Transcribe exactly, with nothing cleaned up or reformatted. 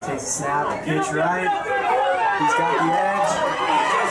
Takes a snap, pitch right. He's got the edge.